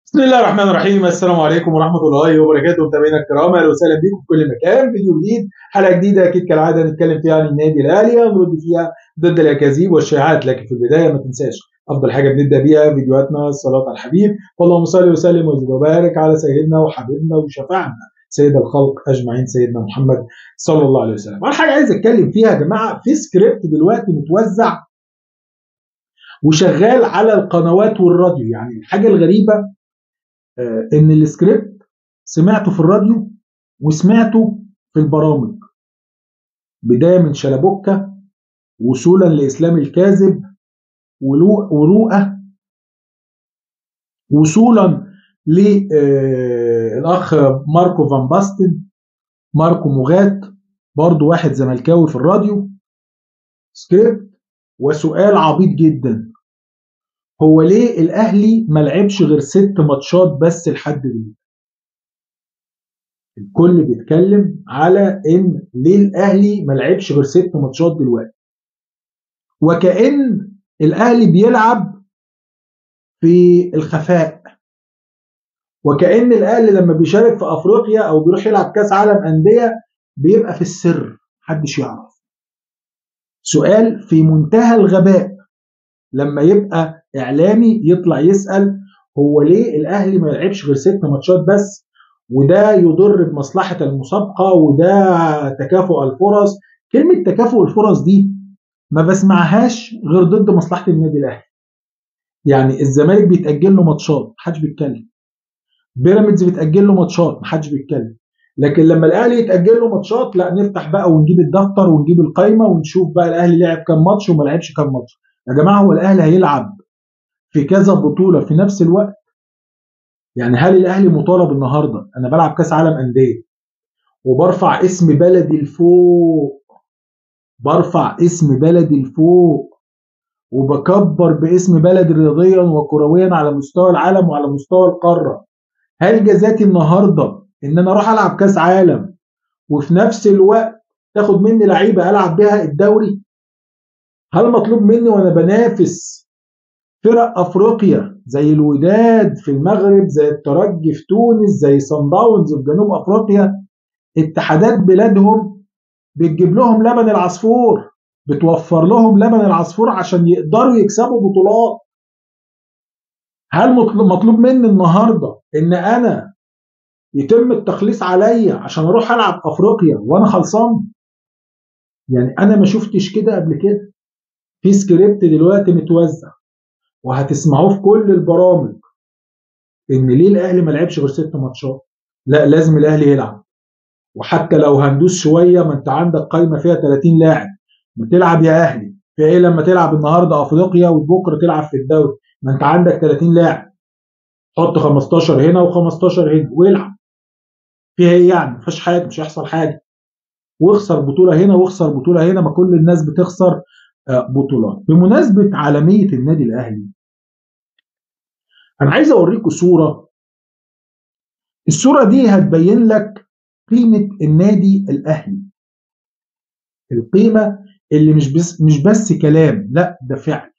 بسم الله الرحمن الرحيم. السلام عليكم ورحمة الله وبركاته متابعينا الكرام، اهلا وسهلا بكم في كل مكان. فيديو جديد، حلقة جديدة اكيد كالعادة نتكلم فيها عن النادي الاهلي، نرد فيها ضد الاكاذيب والشائعات. لكن في البداية ما تنساش افضل حاجة بنبدأ بيها فيديوهاتنا الصلاة على الحبيب، اللهم صل وسلم وزد وبارك على سيدنا وحبيبنا وشفعنا سيد الخلق اجمعين سيدنا محمد صلى الله عليه وسلم. اول حاجة عايز اتكلم فيها يا جماعة، في سكريبت دلوقتي متوزع وشغال على القنوات والراديو. يعني الحاجة الغريبة ان السكريبت سمعته في الراديو وسمعته في البرامج، بداية من شلبوكة وصولا لإسلام الكاذب ورؤى، وصولا للأخ ماركو فان باستن، ماركو موغات، برضو واحد زملكاوي في الراديو. سكريبت وسؤال عبيط جدا، هو ليه الأهلي ما لعبش غير 6 ماتشات بس لحد دلوقتي؟ الكل بيتكلم على ان ليه الاهلي ما لعبش غير 6 ماتشات دلوقتي، وكأن الاهلي بيلعب في الخفاء، وكأن الاهلي لما بيشارك في افريقيا او بيروح يلعب كاس عالم انديه بيبقى في السر محدش يعرف. سؤال في منتهى الغباء لما يبقى اعلامي يطلع يسأل هو ليه الاهلي ما لعبش غير 6 ماتشات بس، وده يضر بمصلحة المسابقة وده تكافؤ الفرص. كلمة تكافؤ الفرص دي ما بسمعهاش غير ضد مصلحة النادي الاهلي. يعني الزمالك بيتأجل له ماتشات محدش بيتكلم، بيراميدز بيتأجل له ماتشات محدش بيتكلم، لكن لما الاهلي يتأجل له ماتشات لا نفتح بقى ونجيب الدفتر ونجيب القايمة ونشوف بقى الاهلي لعب كام ماتش وما لعبش كام ماتش. يا جماعة هو الاهلي هيلعب في كذا بطولة في نفس الوقت؟ يعني هل الاهلي مطالب النهارده انا بلعب كاس عالم انديه وبرفع اسم بلدي لفوق، برفع اسم بلدي لفوق وبكبر باسم بلدي رياضيا وكرويا على مستوى العالم وعلى مستوى القاره، هل جزاتي النهارده ان انا اروح العب كاس عالم وفي نفس الوقت تاخد مني لعيبه العب بيها الدوري؟ هل مطلوب مني وانا بنافس فرق افريقيا زي الوداد في المغرب، زي الترجي في تونس، زي صن داونز في جنوب افريقيا، اتحادات بلادهم بتجيب لهم لبن العصفور، بتوفر لهم لبن العصفور عشان يقدروا يكسبوا بطولات؟ هل مطلوب مني النهارده ان انا يتم التخليص عليا عشان اروح العب افريقيا وانا خلصان؟ يعني انا ما شفتش كده قبل كده. في سكريبت دلوقتي متوزع وهتسمعوه في كل البرامج، ان ليه الاهلي ما لعبش غير 6 ماتشات؟ لا لازم الاهلي يلعب، وحتى لو هندوس شويه ما انت عندك قايمه فيها 30 لاعب، ما تلعب يا اهلي. في ايه لما تلعب النهارده افريقيا وبكره تلعب في الدوري؟ ما انت عندك 30 لاعب، حط 15 هنا و15 هنا والعب. فيها ايه يعني؟ ما فيهاش حاجه، مش هيحصل حاجه. واخسر بطوله هنا واخسر بطوله هنا، ما كل الناس بتخسر بطولات. بمناسبه عالميه النادي الاهلي، انا عايز اوريكم صوره. الصوره دي هتبين لك قيمه النادي الاهلي، القيمه اللي مش بس كلام، لا ده فعل.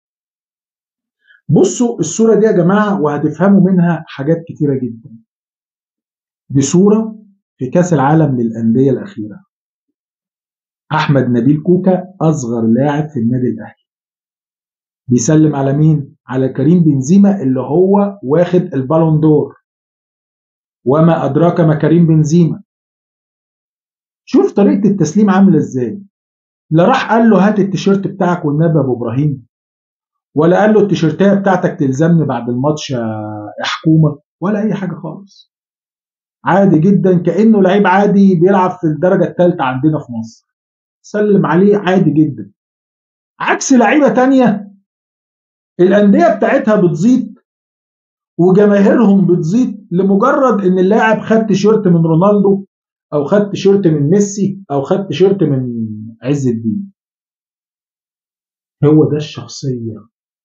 بصوا الصورة دي يا جماعة وهتفهموا منها حاجات كتيرة جدا. دي صورة في كأس العالم للأندية الأخيرة، أحمد نبيل كوكا أصغر لاعب في النادي الأهلي بيسلم على مين؟ على كريم بنزيما اللي هو واخد البالون دور. وما أدراك ما كريم بنزيما. شوف طريقة التسليم عاملة إزاي. لا راح قال له هات التيشيرت بتاعك والنبي أبو إبراهيم، ولا قال له التيشيرتايه بتاعتك تلزمني بعد الماتش يا حكومة، ولا أي حاجة خالص. عادي جدا كأنه لعيب عادي بيلعب في الدرجة الثالثة عندنا في مصر، سلم عليه عادي جدا. عكس لعيبة تانية الأندية بتاعتها بتزيد وجماهيرهم بتزيد لمجرد ان اللاعب خد تيشيرت من رونالدو او خد تيشيرت من ميسي او خد تيشيرت من عز الدين. هو ده الشخصية،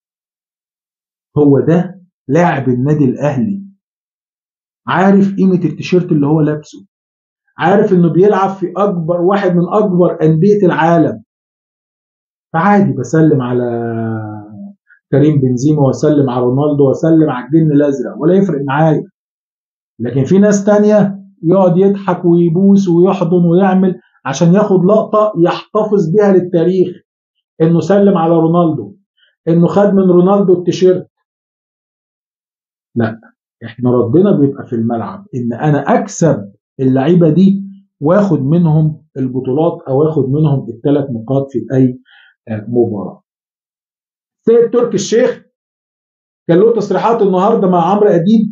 هو ده لاعب النادي الأهلي. عارف قيمة التيشيرت اللي هو لابسه، عارف انه بيلعب في اكبر واحد من اكبر انديه العالم، فعادي بسلم على كريم بنزيما واسلم على رونالدو واسلم على الجن الازرق ولا يفرق معايا. لكن في ناس تانية يقعد يضحك ويبوس ويحضن ويعمل عشان ياخد لقطة يحتفظ بيها للتاريخ، انه سلم على رونالدو، انه خد من رونالدو التيشيرت. لا، احنا ردنا بيبقى في الملعب ان انا اكسب اللعيبة دي واخد منهم البطولات او اخد منهم ال3 نقاط في اي مباراة. سيد تركي الشيخ كان له تصريحات النهارده مع عمرو اديب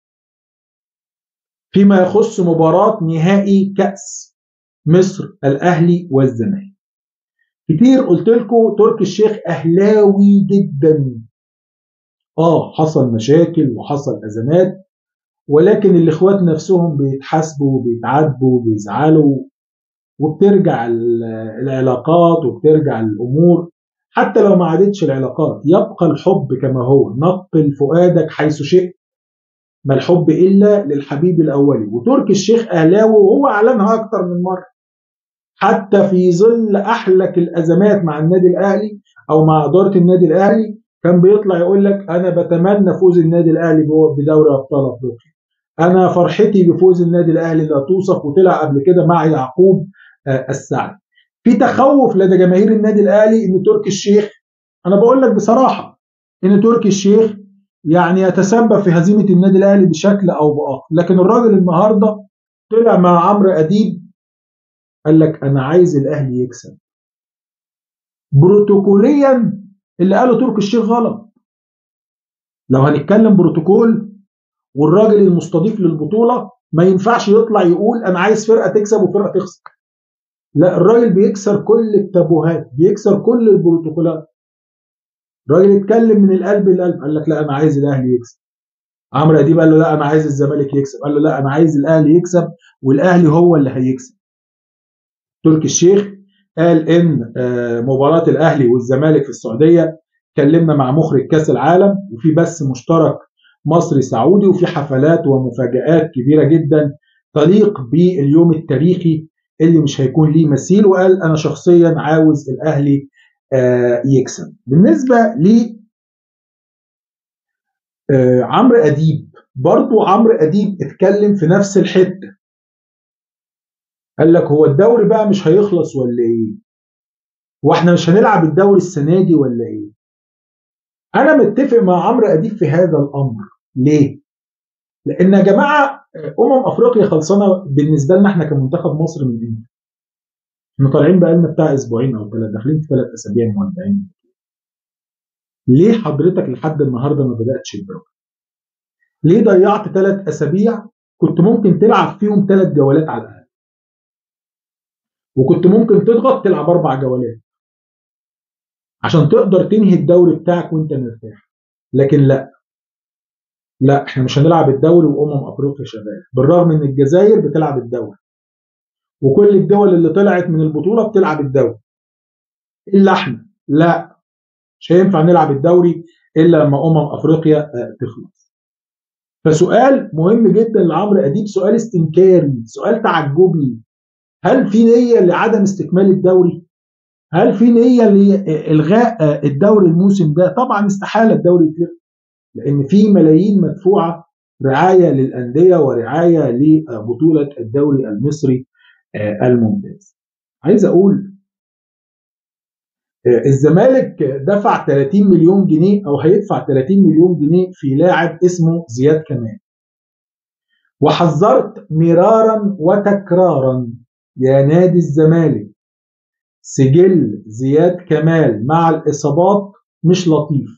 فيما يخص مباراة نهائي كأس مصر الأهلي والزمالك. كتير قلت لكم تركي الشيخ أهلاوي جدا. حصل مشاكل وحصل أزمات، ولكن الإخوات نفسهم بيتحاسبوا وبيتعاتبوا وبيزعلوا، وبترجع العلاقات وبترجع الأمور. حتى لو ما عادتش العلاقات يبقى الحب كما هو. نقل فؤادك حيث شئت، ما الحب إلا للحبيب الأولي. وتركي الشيخ أهلاوي وهو أعلنها أكتر من مرة، حتى في ظل أحلك الأزمات مع النادي الأهلي أو مع إدارة النادي الأهلي كان بيطلع يقول لك أنا بتمنى فوز النادي الأهلي بدوري أبطال أفريقيا، أنا فرحتي بفوز النادي الأهلي لا توصف. وطلع قبل كده مع يعقوب السعد. في تخوف لدى جماهير النادي الأهلي إن تركي الشيخ، أنا بقول لك بصراحة، إن تركي الشيخ يعني يتسبب في هزيمة النادي الأهلي بشكل أو بآخر. لكن الراجل النهاردة طلع مع عمرو أديب قال لك أنا عايز الأهلي يكسب. بروتوكوليا اللي قاله تركي الشيخ غلط. لو هنتكلم بروتوكول، والراجل المستضيف للبطولة ما ينفعش يطلع يقول أنا عايز فرقة تكسب وفرقة تخسر. لا، الراجل بيكسر كل التابوهات، بيكسر كل البروتوكولات. الراجل اتكلم من القلب للقلب، قال لك لا أنا عايز الأهلي يكسب. عمرو أديب قال له لا أنا عايز الزمالك يكسب، قال له لا أنا عايز الأهلي يكسب والأهلي هو اللي هيكسب. تركي الشيخ قال إن مباراة الأهلي والزمالك في السعودية، كلمنا مع مخرج كأس العالم وفي بث مشترك مصري سعودي وفي حفلات ومفاجآت كبيرة جدا تليق باليوم التاريخي اللي مش هيكون ليه مثيل. وقال أنا شخصيا عاوز الأهلي يكسب. بالنسبة ل عمرو أديب، برضو عمرو أديب اتكلم في نفس الحتة. قال لك هو الدوري بقى مش هيخلص ولا ايه؟ واحنا مش هنلعب الدوري السنة دي ولا ايه؟ انا متفق مع عمرو أديب في هذا الامر. ليه؟ لان يا جماعة افريقيا خلصانة بالنسبة لنا احنا كمنتخب مصر من امتى؟ احنا طالعين بقالنا بتاع اسبوعين او 3، داخلين في 3 اسابيع مودعين. ليه حضرتك لحد النهارده ما بداتش الدوري؟ ليه ضيعت 3 اسابيع كنت ممكن تلعب فيهم 3 جولات على الاقل؟ وكنت ممكن تضغط تلعب 4 جولات عشان تقدر تنهي الدوري بتاعك وانت مرتاح. لكن لا احنا مش هنلعب الدوري افريقيا شغاله، بالرغم ان الجزائر بتلعب الدوري وكل الدول اللي طلعت من البطوله بتلعب الدوري الا احنا. لا، مش هينفع نلعب الدوري الا لما افريقيا تخلص. فسؤال مهم جدا لعمرو اديب، سؤال استنكاري، سؤال تعجبي. هل في نيه لعدم استكمال الدوري؟ هل في نيه لالغاء الدوري الموسم ده؟ طبعا استحاله الدوري يتلغي، لان في ملايين مدفوعه رعايه للانديه ورعايه لبطوله الدوري المصري الممتاز. عايز اقول الزمالك دفع 30 مليون جنيه او هيدفع 30 مليون جنيه في لاعب اسمه زياد كمال. وحذرت مرارا وتكرارا يا نادي الزمالك، سجل زياد كمال مع الاصابات مش لطيف.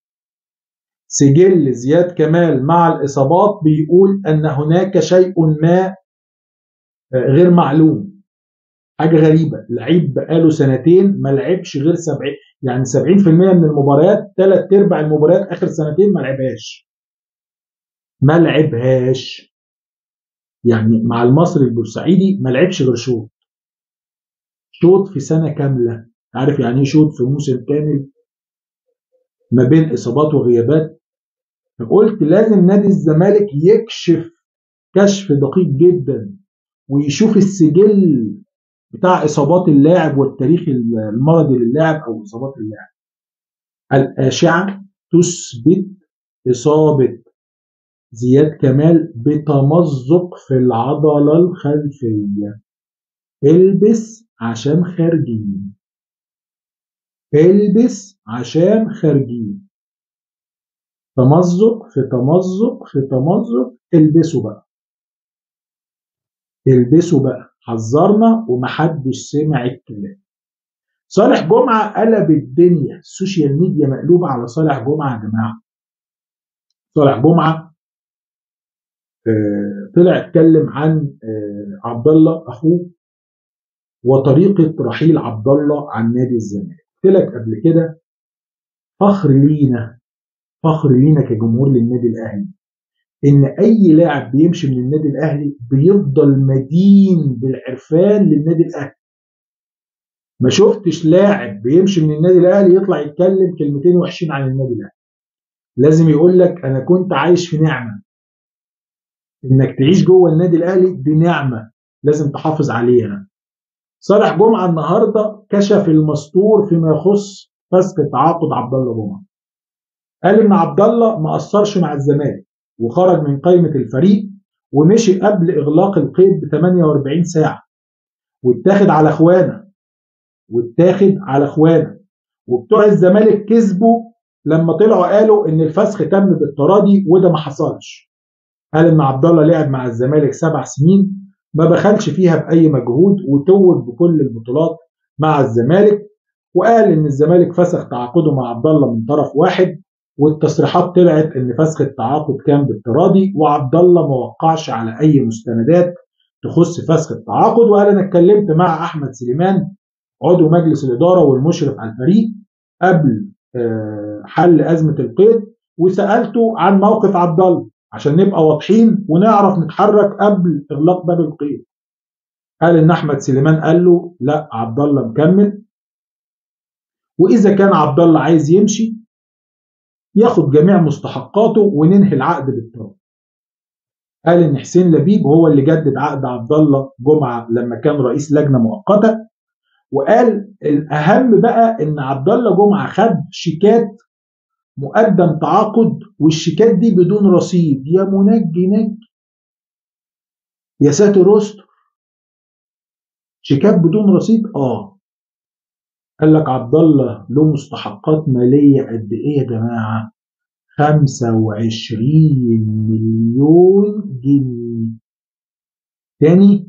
سجل زياد كمال مع الإصابات بيقول أن هناك شيء ما غير معلوم. حاجة غريبة، لعيب بقاله 2 ما لعبش غير 70، يعني 70% من المباريات، 3/4 المباريات آخر 2 ما لعبهاش. ما لعبهاش يعني مع المصري البورسعيدي ما لعبش غير شوط في سنة كاملة. عارف يعني ايه شوط في موسم كامل ما بين إصابات وغيابات؟ فقلت لازم نادي الزمالك يكشف كشف دقيق جدا ويشوف السجل بتاع إصابات اللاعب والتاريخ المرضي للاعب أو إصابات اللاعب الآشعة تثبت إصابة زياد كمال بتمزق في العضلة الخلفية. البس عشان خارجين، البس عشان خارجين. تمزق في تمزق في تمزق، البسوا بقى، البسوا بقى، حذرنا ومحدش سمع الكلام. صالح جمعة قلب الدنيا، السوشيال ميديا مقلوبة على صالح جمعة يا جماعة. صالح جمعة طلع اتكلم عن عبد الله اخوه وطريقة رحيل عبد الله عن نادي الزمالك. قلت لك قبل كده فخر لينا، فخر لينا كجمهور للنادي الاهلي ان اي لاعب بيمشي من النادي الاهلي بيفضل مدين بالعرفان للنادي الاهلي. ما شفتش لاعب بيمشي من النادي الاهلي يطلع يتكلم كلمتين وحشين عن النادي الاهلي. لازم يقول لك انا كنت عايش في نعمه. انك تعيش جوه النادي الاهلي دي نعمه لازم تحافظ عليها. صالح جمعه النهارده كشف المستور فيما يخص فسخ تعاقد عبد الله جمعه. قال ان عبد الله ما قصرش مع الزمالك وخرج من قائمه الفريق ومشي قبل اغلاق القيد ب 48 ساعه، واتاخد على اخوانه، واتاخد على اخوانه. وبتوع الزمالك كسبوا لما طلعوا قالوا ان الفسخ تم بالتراضي، وده ما حصلش. قال ان عبد الله لعب مع الزمالك 7 سنين ما بخلش فيها باي مجهود وتوج بكل البطولات مع الزمالك، وقال ان الزمالك فسخ تعاقده مع عبد الله من طرف واحد، والتصريحات طلعت ان فسخ التعاقد كان بالتراضي وعبد الله ما وقعش على اي مستندات تخص فسخ التعاقد. وقال انا اتكلمت مع احمد سليمان عضو مجلس الاداره والمشرف على الفريق قبل حل ازمه القيد وسالته عن موقف عبد الله عشان نبقى واضحين ونعرف نتحرك قبل اغلاق باب القيد. قال ان احمد سليمان قال له لا عبد الله مكمل، واذا كان عبد الله عايز يمشي ياخد جميع مستحقاته وننهي العقد بالتراضي. قال ان حسين لبيب هو اللي جدد عقد عبد الله جمعه لما كان رئيس لجنه مؤقته. وقال الاهم بقى ان عبد الله جمعه خد شيكات مقدم تعاقد، والشيكات دي بدون رصيد. يا منجي نجي، يا ساتر استر، شيكات بدون رصيد. قال لك عبد الله له مستحقات ماليه قد ايه يا جماعه؟ 25 مليون جنيه. تاني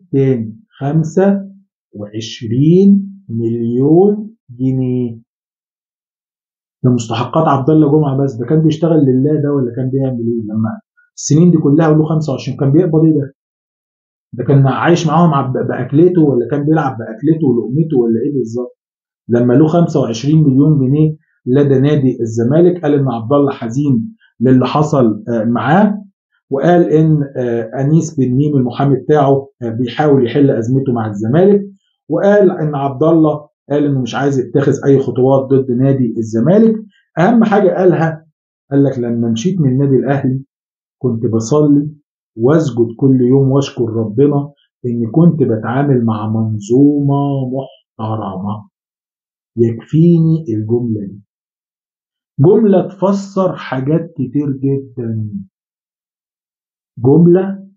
25 مليون جنيه. ده مستحقات عبد الله جمعه بس. ده كان بيشتغل لله ده ولا كان بيعمل ايه؟ لما السنين دي كلها له 25 كان بيقبض ايه ده؟ ده كان عايش معاهم باكلته ولا كان بيلعب باكلته ولقمته ولا ايه بالظبط؟ لما له 25 مليون جنيه لدى نادي الزمالك. قال ان عبد الله حزين للي حصل معاه، وقال ان انيس بن ميم المحامي بتاعه بيحاول يحل ازمته مع الزمالك. وقال ان عبد الله قال انه مش عايز يتخذ اي خطوات ضد نادي الزمالك. اهم حاجه قالها، قال لك لما مشيت من النادي الاهلي كنت بصلي واسجد كل يوم واشكر ربنا اني كنت بتعامل مع منظومه محترمه. يكفيني الجمله دي، جمله تفسر حاجات كتير جدا، جمله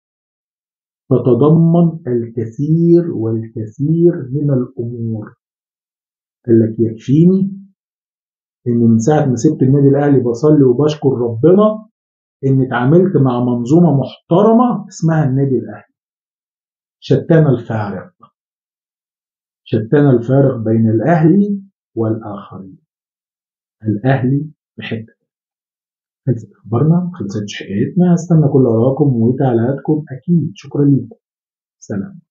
تتضمن الكثير والكثير من الامور. قال لك يكفيني ان من ساعه ما سبت النادي الاهلي بصلي وبشكر ربنا اني اتعاملت مع منظومه محترمه اسمها النادي الاهلي. شتان الفارق، شتان الفارق بين الاهلي والاخرين. الاهلي بحته. خلصت اخبارنا، ما خلصتش حكايتنا. هستنى كل اراءكم وتعليقاتكم اكيد. شكرا لكم. سلام.